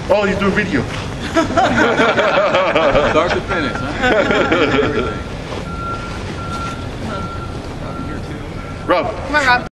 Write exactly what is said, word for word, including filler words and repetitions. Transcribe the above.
Oh, he's doing video. Start to finish, huh? Rob. Come on, Rob.